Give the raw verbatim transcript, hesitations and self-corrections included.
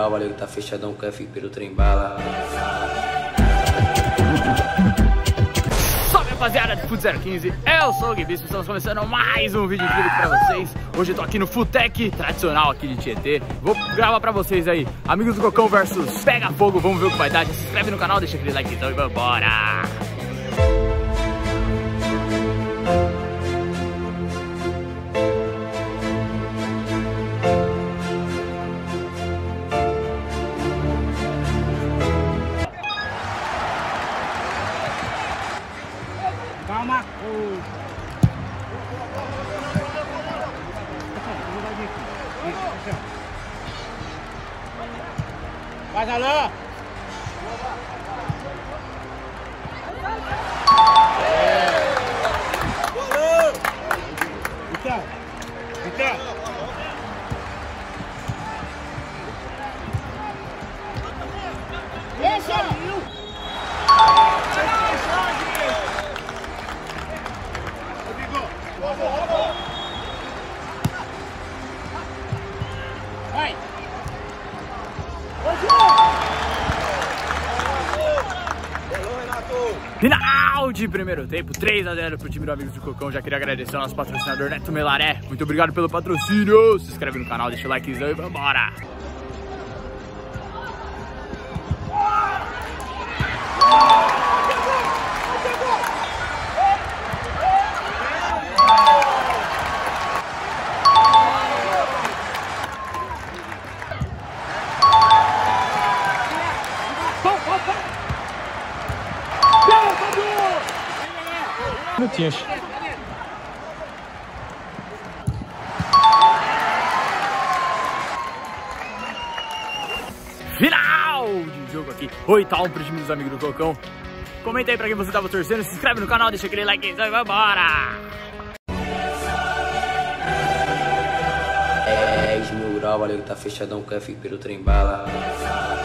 grau, valeu que tá fechadão com F pelo trem bala. Salve rapaziada do Fut zero quinze, eu sou o Guibisco, estamos começando mais um vídeo incrível pra vocês. Hoje eu tô aqui no Futec, tradicional aqui de Tietê. Vou gravar pra vocês aí, Amigos do Cocão versus Pega Fogo, vamos ver o que vai dar. Já se inscreve no canal, deixa aquele like então e vambora! Calma. Vai, Alain. Então, então. Deixa eu. Vai! Final de primeiro tempo, três a zero pro time do Amigos do Cocão. Já queria agradecer ao nosso patrocinador Neto Melaré. Muito obrigado pelo patrocínio. Se inscreve no canal, deixa o likezão e vambora! Minutinhos. Final de jogo aqui, oito a um pro time dos Amigos do Cocão. Comenta aí pra quem você tava torcendo, se inscreve no canal, deixa aquele like e vambora! dez mil grau, valeu que tá fechadão com F pelo trem bala.